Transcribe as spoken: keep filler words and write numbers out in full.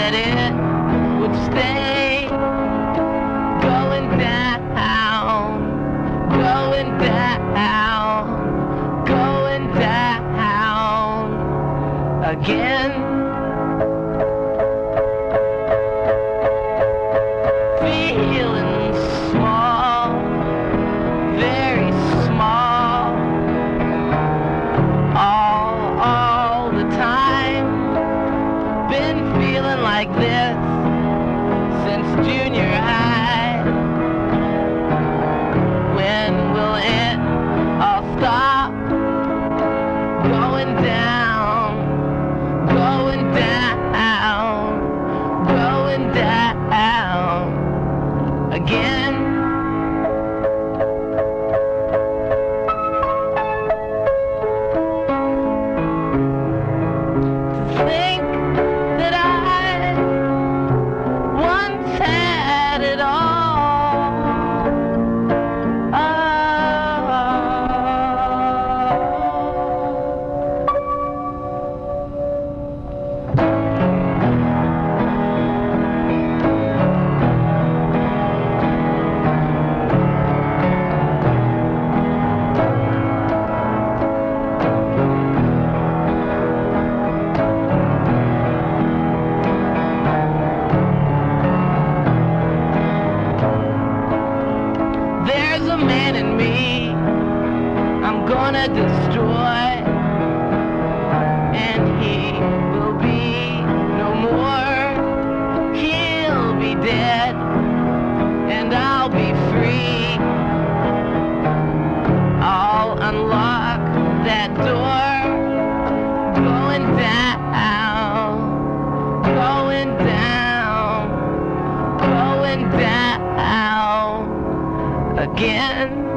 that it would stay. Going down, going down, going down again. Feeling small, very small, all, all the time. Been feeling like this since junior high. When will it all stop? Going down, going down, going down again. To think that I once had it all. There's a man in me I'm gonna destroy, and he will be no more. He'll be dead, and I'll be free. I'll unlock that door. Going down, going down, going down again.